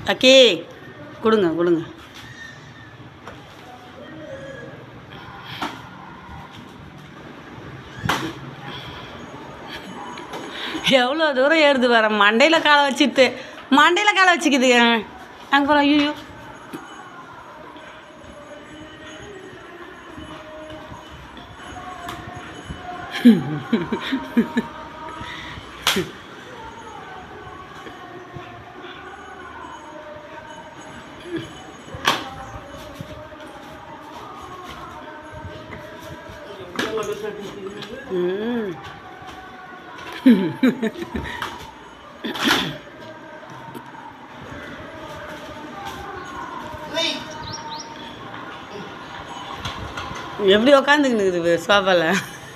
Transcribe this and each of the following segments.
அக்கி கொடுங்க கொடுங்க. எவ்வளோ தூரம் ஏறுது வர மண்டையில் காலை வச்சுட்டு மண்டையில் காலை வச்சுக்குதுங்க. அங்கே போகிறோம். ஐயோ எப்படி உக்காந்துக்கிட்டு சோஃபாவில்.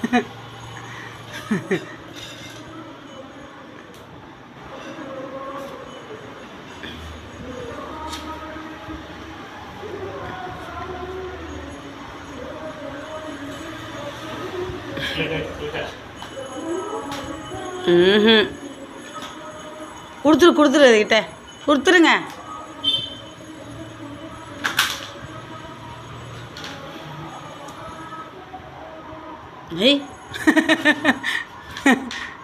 கொடுத்துரு அதுக்கிட்ட கொடுத்துருங்க. ஏய்